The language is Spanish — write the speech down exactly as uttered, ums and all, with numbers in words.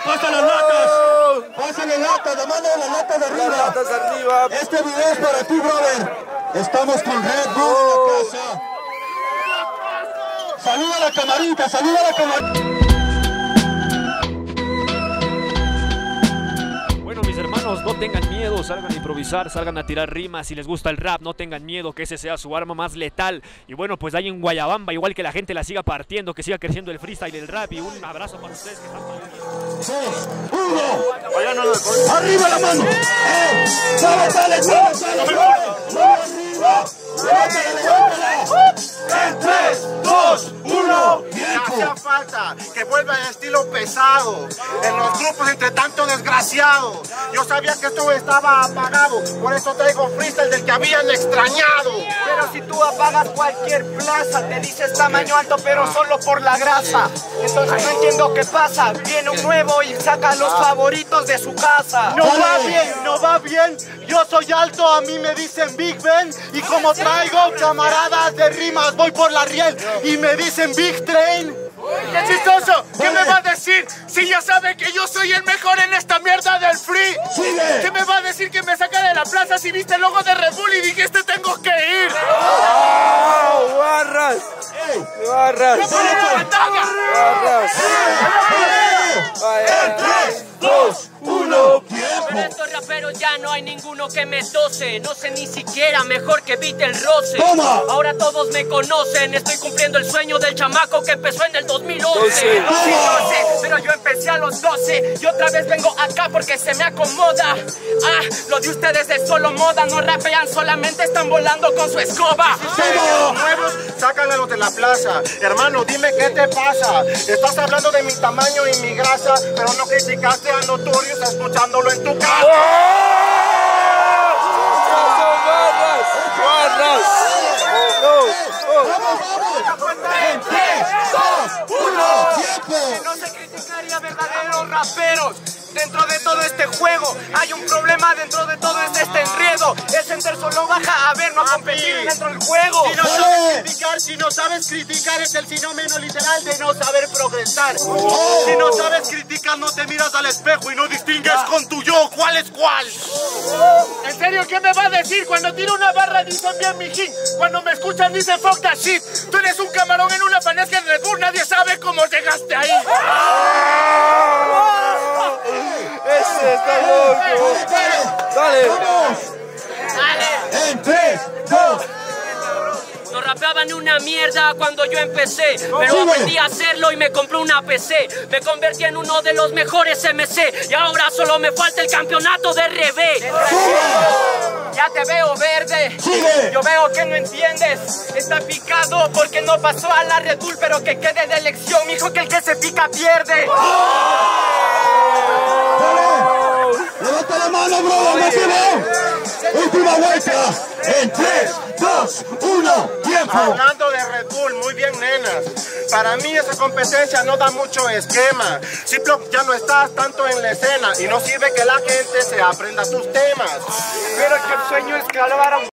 ¡Pasa las latas! ¡Pasa las latas! ¡La mano de las latas de arriba! Las latas arriba. Este video es para ti, brother. Estamos con Red Bull en la casa. ¡Saluda a la camarita! ¡Saluda a la camarita! Mis hermanos, no tengan miedo, salgan a improvisar, salgan a tirar rimas. Si les gusta el rap, no tengan miedo, que ese sea su arma más letal. Y bueno, pues ahí en Guayabamba, igual que la gente la siga partiendo, que siga creciendo el freestyle del rap. Y un abrazo para ustedes que están dos, uno, arriba la mano. Eh, ¡Sale, sale, sale, sale! ¡Arriba! ¡Levántala, levántala! En tres, dos, uno, tiempo. Hacía falta que vuelva el estilo pesado en los grupos entre tanto desgraciado. Yo sabía que esto estaba apagado, por eso traigo freestyle del que habían extrañado. Pero si tú apagas cualquier plaza, te dices tamaño alto pero solo por la grasa. Entonces no entiendo qué pasa, viene un nuevo y saca los favoritos de su casa. No va bien, no va bien. Yo soy alto, a mí me dicen Big Ben. Y como traigo camaradas de rimas, voy por la riel y me dicen Big Train. ¡Qué chistoso! ¿Qué me va a decir si ya sabe que yo soy el mejor en esta mierda del free? ¡Sigue! ¿Qué me va a decir que me saca de la plaza si viste el logo de Red Bull y dijiste tengo que ir? ¡Oh, barras! ¡Barras! ¡Me pone la batalla! ¡Barras! En tres, dos, uno, tiempo. Pero estos raperos ya no hay ninguno que me tose. No sé ni siquiera mejor que Vite el roce. ¡Toma! Ahora todos me conocen. Estoy cumpliendo el sueño del chamaco que empezó en el dos mil once. doce. Sí, no sé, pero yo empecé a los doce y otra vez vengo acá porque se me acomoda. Ah, lo de ustedes es solo moda, no rapean, solamente están volando con su escoba. Los nuevos, sácanlos de la plaza. Hermano, dime qué te pasa. Estás hablando de mi tamaño y mi grasa, pero no criticaste a Notorious escuchándolo en tu casa. ¡Barras! ¡Barras! ¡No! ¡Vamos, vamos! En tres, dos, uno, tiempo. Que no se criticaría verdaderos raperos. Dentro de todo este juego hay un problema, dentro de todo este, este enredo. El center solo baja a ver, no a competir dentro del juego. Si no sabes criticar, si no sabes criticar es el sinónimo literal de no saber progresar. Oh. Si no sabes criticar, no te miras al espejo y no distingues con tu yo cuál es cuál. ¿En serio qué me va a decir? Cuando tiro una barra dicen bien mijín. Cuando me escuchan dicen fuck that shit. Tú eres un camarón en una fanesca en Red Bull, nadie sabe cómo llegaste ahí. ¡Ese está loco! ¡Dale! ¡Vamos! Dale. En tres, dos. No rapeaban una mierda cuando yo empecé, pero aprendí a hacerlo y me compré una P C. Me convertí en uno de los mejores M C y ahora solo me falta el campeonato de R B. Ya te veo verde. ¡Sigue! Yo veo que no entiendes. Está picado porque no pasó a la Red Bull, pero que quede de elección, mijo, que el que se pica pierde. ¡Levanta la mano, bro! ¡Motivo! ¡Última vuelta! En tres, dos, uno, tiempo. Hablando de Red Bull, muy bien, nenas. Para mí esa competencia no da mucho esquema. Ziploc ya no estás tanto en la escena y no sirve que la gente se aprenda tus temas. Pero que el sueño es clavar a un